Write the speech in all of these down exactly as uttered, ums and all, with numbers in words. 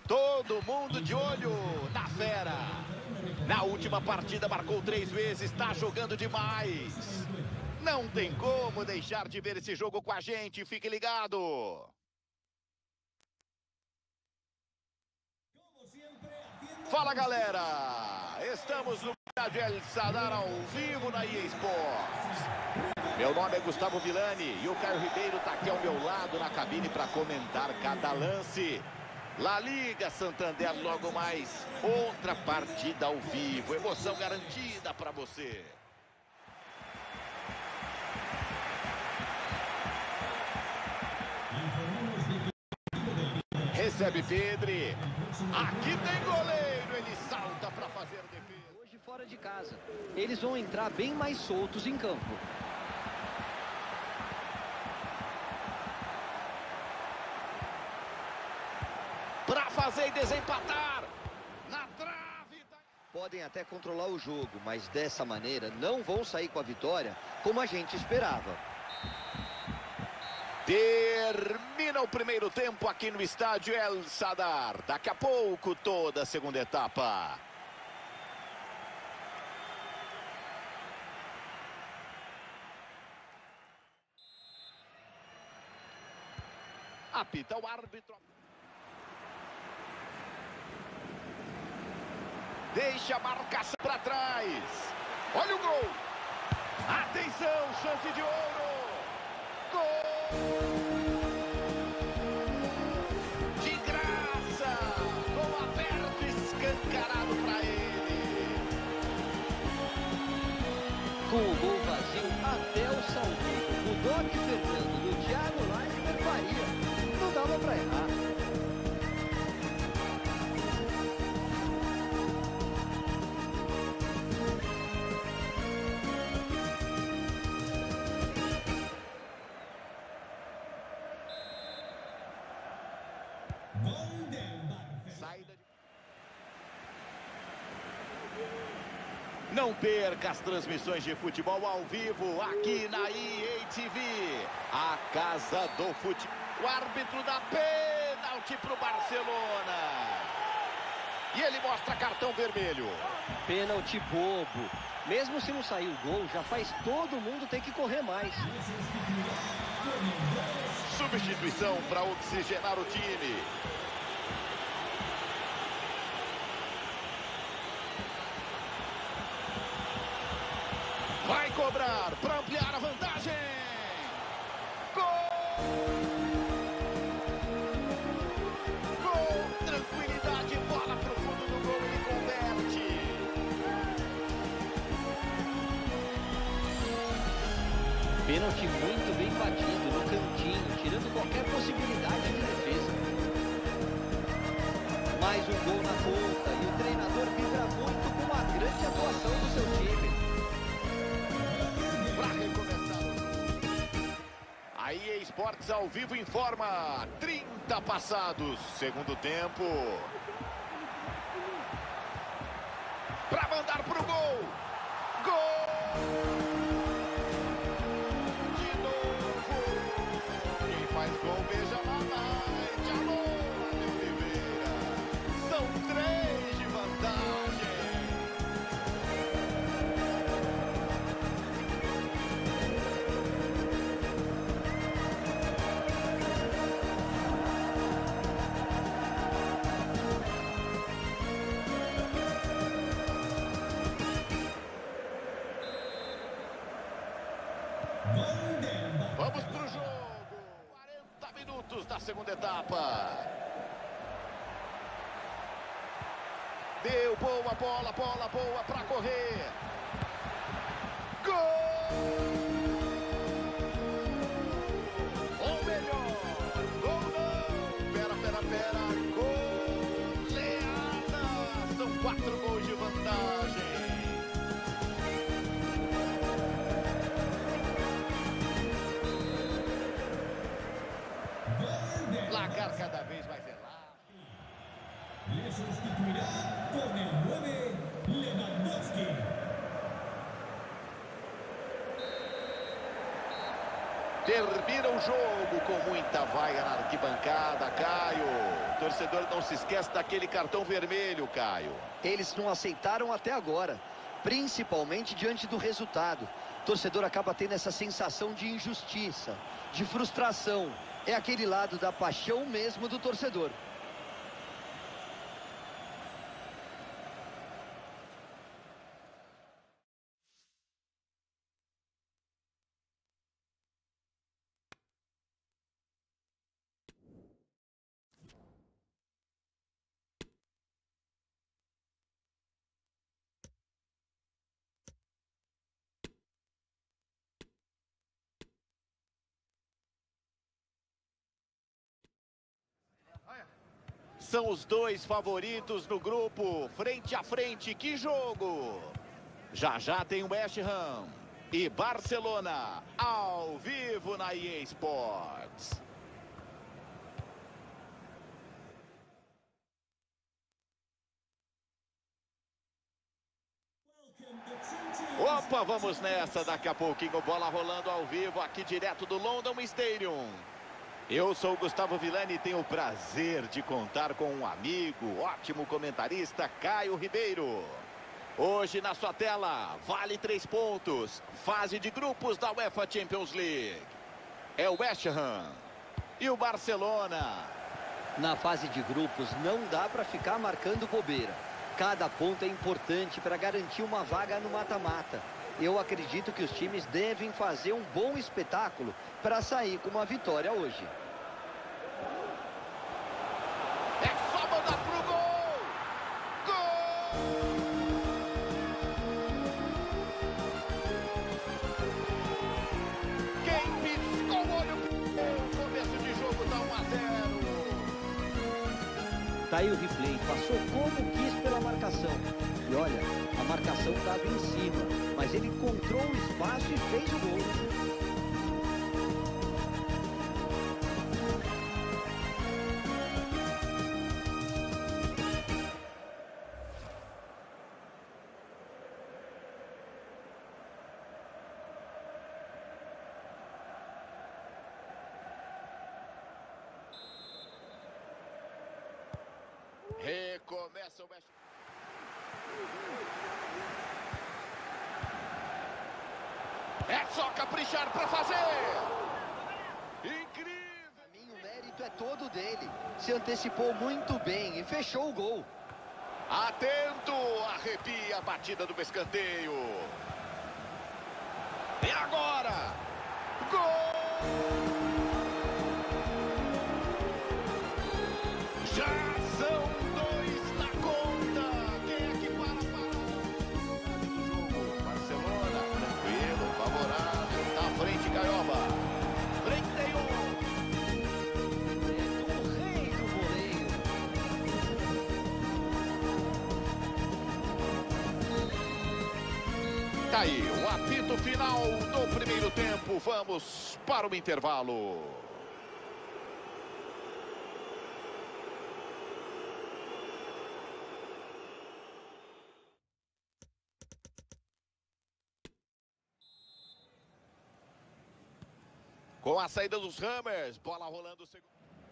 Todo mundo de olho na fera. Na última partida marcou três vezes, está jogando demais. Não tem como deixar de ver esse jogo com a gente, fique ligado. Fala galera, estamos no estádio El Sadar ao vivo na E A Sports. Meu nome é Gustavo Villani e o Caio Ribeiro está aqui ao meu lado na cabine para comentar cada lance. La Liga Santander logo mais, outra partida ao vivo, emoção garantida para você. Recebe Pedri, aqui tem goleiro, ele salta para fazer defesa. Hoje fora de casa, eles vão entrar bem mais soltos em campo. Para fazer e desempatar, na trave. Podem até controlar o jogo, mas dessa maneira não vão sair com a vitória como a gente esperava. Termina o primeiro tempo aqui no estádio El Sadar. Daqui a pouco toda a segunda etapa. Apita o árbitro. Deixa a marcação para trás. Olha o gol. Atenção, chance de ouro. Gol! De graça! Gol aberto, escancarado para ele. Com o gol vazio até o Salgueiro, o Doc Fernando do Thiago Leifert faria. Não dava para errar. Saída de... Não perca as transmissões de futebol ao vivo aqui na E A T V, a casa do futebol. O árbitro dá pênalti para o Barcelona. E ele mostra cartão vermelho. Pênalti bobo. Mesmo se não sair o gol, já faz todo mundo ter que correr mais. Substituição para oxigenar o time. Vai cobrar para ampliar a vantagem. Gol! Gol! Tranquilidade, bola para o fundo do gol, ele converte. Pênalti muito bem batido no cantinho, tirando qualquer possibilidade de defesa. Mais um gol na conta e o treinador vibra muito com a grande atuação do seu time. Para recomeçar. A E A Sports ao vivo informa trinta passados, segundo tempo. Para mandar pro gol. Gol! De novo. Quem faz gol beija na noite. Alô, Oliveira. São três de vantagem. Vamos pro jogo. quarenta minutos da segunda etapa. Deu boa bola, bola boa para correr. Gol! Ou melhor, gol não. Pera, pera, pera. Goleada. São quatro gols de vantagem. Placar cada vez mais elado. Le sustituirá con el nueve, Lewandowski. Termina o jogo com muita vaia na arquibancada, Caio. torcedor não se esquece daquele cartão vermelho, Caio. Eles não aceitaram até agora, principalmente diante do resultado. O torcedor acaba tendo essa sensação de injustiça, de frustração. É aquele lado da paixão mesmo do torcedor. São os dois favoritos no grupo, frente a frente, que jogo! Já já tem West Ham e Barcelona, ao vivo na E A Sports. Opa, vamos nessa, daqui a pouquinho, bola rolando ao vivo aqui direto do London Stadium. Eu sou o Gustavo Villani e tenho o prazer de contar com um amigo, ótimo comentarista, Caio Ribeiro. Hoje na sua tela, vale três pontos, fase de grupos da UEFA Champions League. É o West Ham e o Barcelona. Na fase de grupos não dá para ficar marcando bobeira. Cada ponto é importante para garantir uma vaga no mata-mata. Eu acredito que os times devem fazer um bom espetáculo para sair com uma vitória hoje. É só mandar pro gol! Gol! Quem piscou o olho? O começo de jogo tá um a zero. Tá aí o replay, passou como quis pela marcação. E olha, a marcação estava em cima, mas ele encontrou o espaço e fez o gol. Recomeça o West Ham. É só caprichar para fazer. Incrível. Pra mim, o mérito é todo dele. Se antecipou muito bem e fechou o gol. Atento, arrepia a batida do escanteio. E agora? Gol! Já são dois na conta. Quem é que para para o jogo? Barcelona, tranquilo, favorável. Na frente, Caioba. trinta e um. É do rei do voleio. Tá aí, o apito final do primeiro tempo. Vamos para o intervalo. Com a saída dos Hammers, bola rolando o segundo.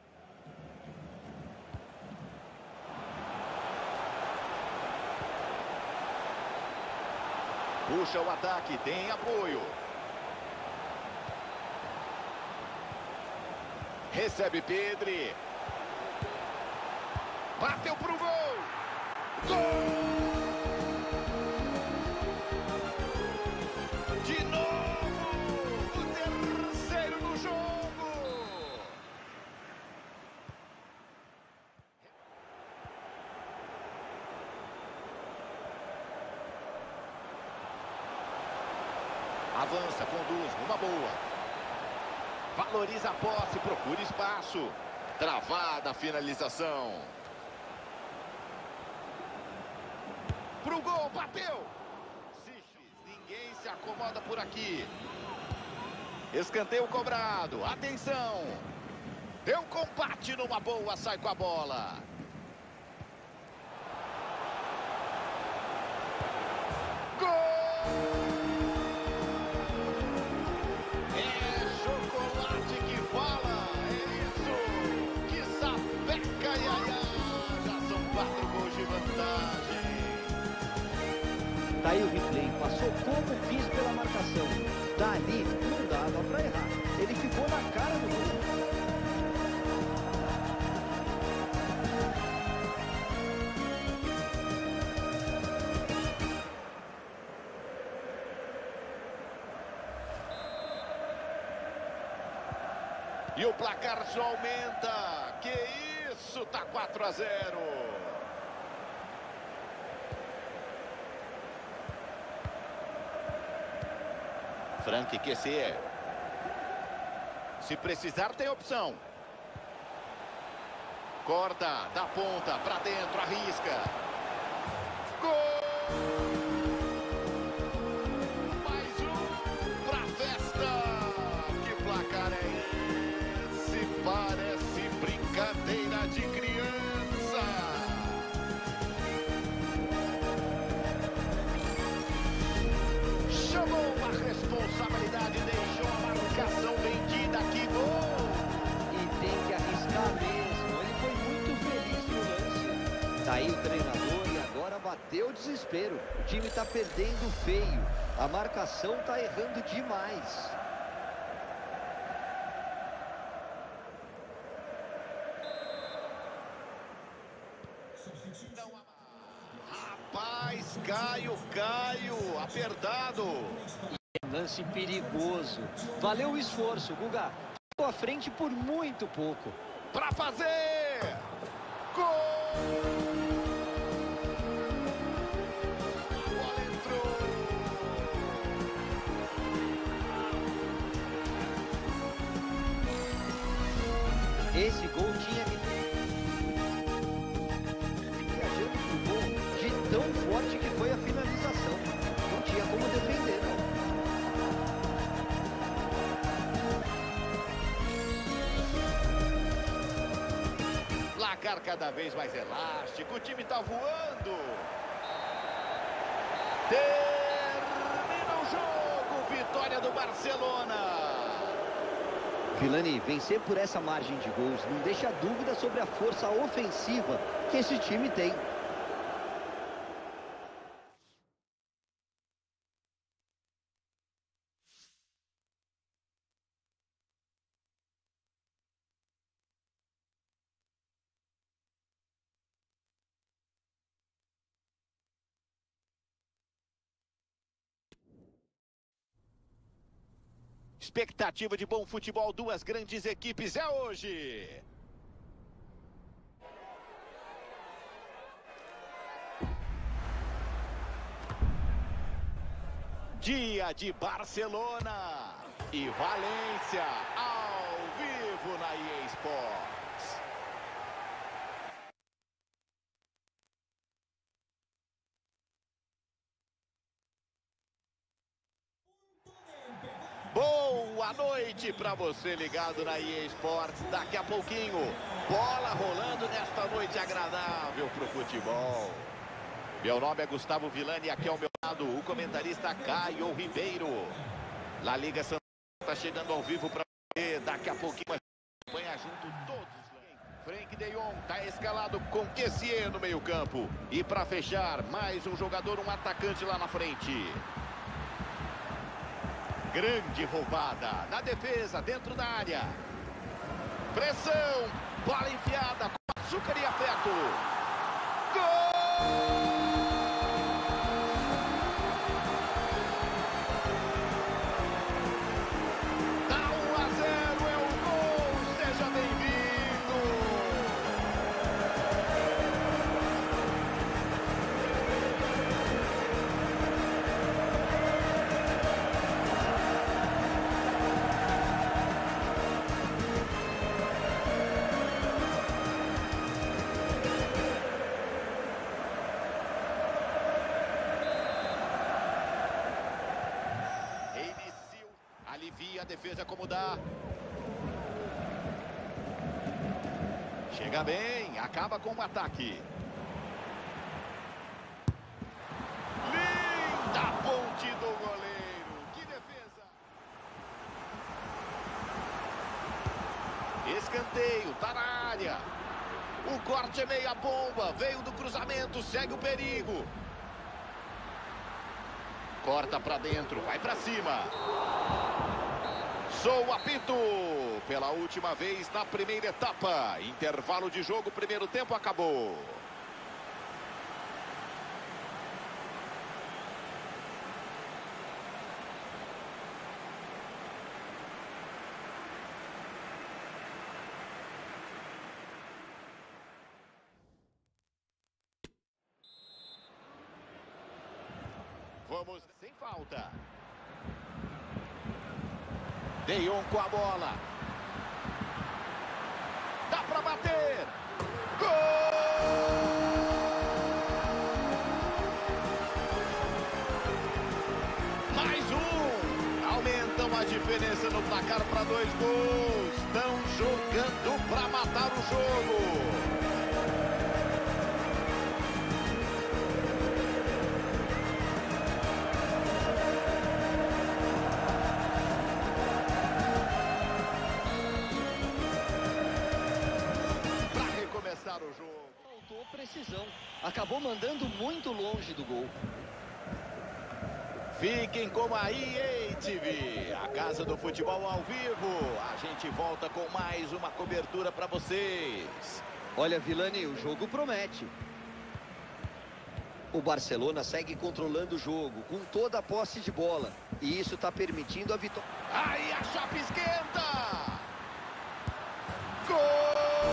Puxa o ataque, tem apoio. Recebe Pedri. Bateu pro gol. Gol! De novo, o terceiro no jogo. Avança, conduz, uma boa. Valoriza a posse, procura espaço. Travada a finalização. Pro gol, bateu. Ninguém se acomoda por aqui. Escanteio cobrado, atenção. Deu combate numa boa, sai com a bola. Gol! É chocolate que fala, é isso, que sapeca. ai, ai, ai. Já são quatro gols de vantagem. Tá aí o replay, passou como quis pela marcação. Dali não dava pra errar. Ele ficou na cara do gol. E o placar só aumenta. Que isso, tá quatro a zero. Frank Kessié. Se precisar, tem opção. Corta, da ponta, pra dentro, arrisca. Gol! Mais um pra festa. Que placar é esse? Parece brincadeira de criança. Chamou a responsabilidade, deixou a marcação vendida. Que gol! E tem que arriscar mesmo. Ele foi muito feliz no lance. Tá aí o treinador e agora bateu o desespero. O time tá perdendo feio. A marcação tá errando demais. Rapaz, Caio, Caio, apertado. Lance perigoso. Valeu o esforço, Guga. Ficou à frente por muito pouco. Pra fazer! Gol! A bola entrou! Esse gol tinha que... Viajando pro gol de tão forte que foi a finalização. Não tinha como defender, não. Placar cada vez mais elástico, o time tá voando. Termina o jogo, vitória do Barcelona. Vilani, vencer por essa margem de gols não deixa dúvida sobre a força ofensiva que esse time tem. Expectativa de bom futebol, duas grandes equipes, é hoje. Dia de Barcelona e Valência, ao vivo na E A Sports. Boa noite para você ligado na E A Sports. Daqui a pouquinho, bola rolando nesta noite agradável para o futebol. Meu nome é Gustavo Vilani e aqui ao meu lado o comentarista Caio Ribeiro. La Liga Santander está chegando ao vivo para você. Daqui a pouquinho a acompanha junto todos. Frank de Jong está escalado com Kessié no meio campo. E para fechar, mais um jogador, um atacante lá na frente. Grande roubada na defesa, dentro da área. Pressão, bola enfiada com açúcar e afeto. Gol! Alivia a defesa como dá. Chega bem, acaba com o ataque. Linda ponte do goleiro. Que defesa. Escanteio, tá na área. O corte é meia bomba, veio do cruzamento, segue o perigo. Corta para dentro, vai para cima. Sou o apito. Pela última vez na primeira etapa. Intervalo de jogo, primeiro tempo acabou. Vamos sem falta. De Jong com a bola. Dá para bater. Gol! Mais um. Aumentam a diferença no placar para dois gols. Estão jogando para matar o jogo. O jogo. Faltou precisão. Acabou mandando muito longe do gol. Fiquem com a E A T V, a casa do futebol ao vivo. A gente volta com mais uma cobertura para vocês. Olha, Vilani, o jogo promete. O Barcelona segue controlando o jogo, com toda a posse de bola. E isso está permitindo a vitória. Aí a chapa esquenta! Gol!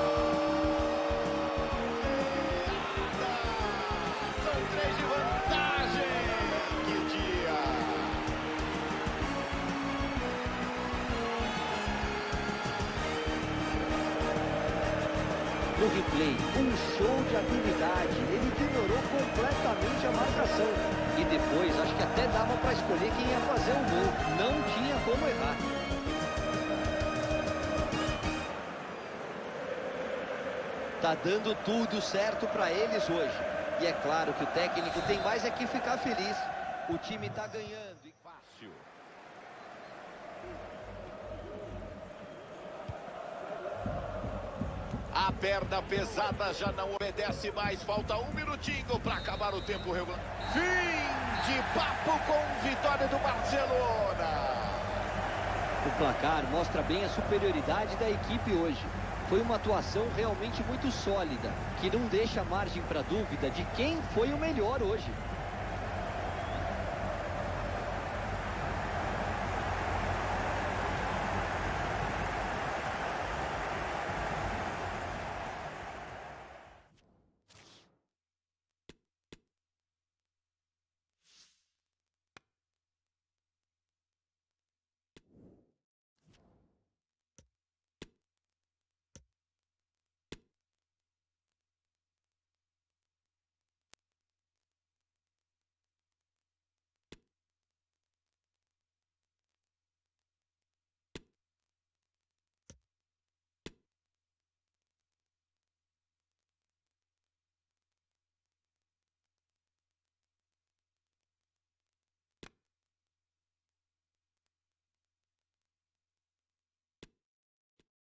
No replay, um show de habilidade. Ele ignorou completamente a marcação. E depois, acho que até dava para escolher quem ia fazer o gol. Não tinha como errar. Tá dando tudo certo para eles hoje. E é claro que o técnico tem mais é que ficar feliz. O time tá ganhando. Fácil. A perna pesada já não obedece mais. Falta um minutinho para acabar o tempo regular. Fim de papo com vitória do Barcelona. O placar mostra bem a superioridade da equipe hoje. Foi uma atuação realmente muito sólida, que não deixa margem para dúvida de quem foi o melhor hoje.